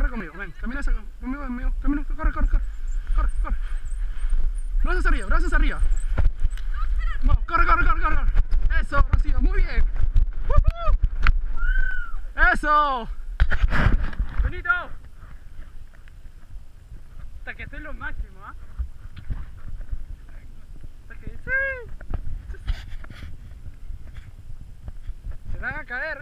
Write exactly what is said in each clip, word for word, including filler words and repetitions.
corre conmigo, ven, camina hacia, conmigo, conmigo, camina, corre, corre, corre, corre, corre. Brazos arriba, brazos arriba. Vamos, corre, corre, corre, corre. Eso, Rocío, muy bien. ¡Uh-huh! Eso. Benito. Hasta que esté lo máximo, ¿ah? ¿eh? Hasta que sí. Se van a caer.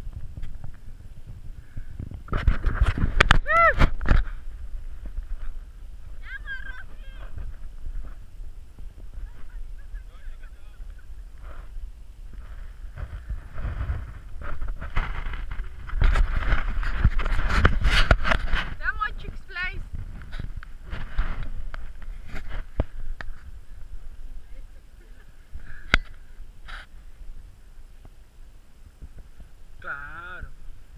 Claro.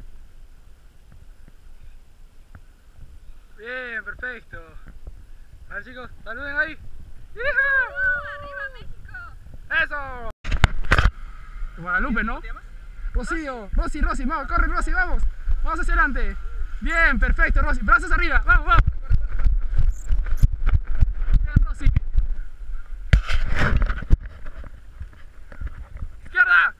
Bien, perfecto. A ver, chicos, saluden ahí. ¡Uh! ¡Arriba México! ¡Eso! Guadalupe, ¿no? Rocío, Rosy, Rosy, vamos, corre, Rosy, vamos. Vamos hacia adelante. Bien, perfecto, Rosy. Brazos arriba, vamos, vamos. Bien, Rosy. Izquierda.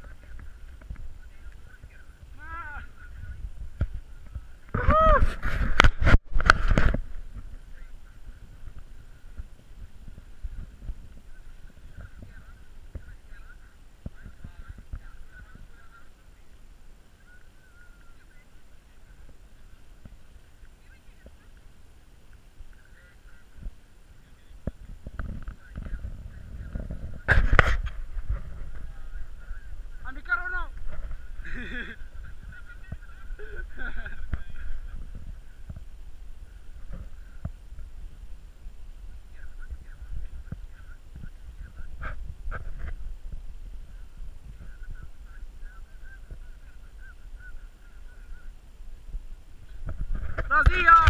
A mi carro no. Rocío.